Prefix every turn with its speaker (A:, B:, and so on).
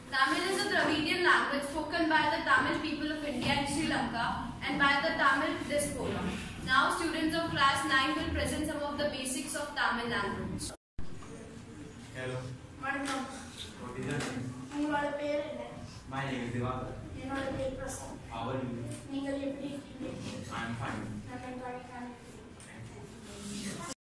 A: Tamil is a Dravidian language spoken by the Tamil people of India and Sri Lanka and by the Tamil diaspora. Now students of class 9 will present some of the basics of Tamil language.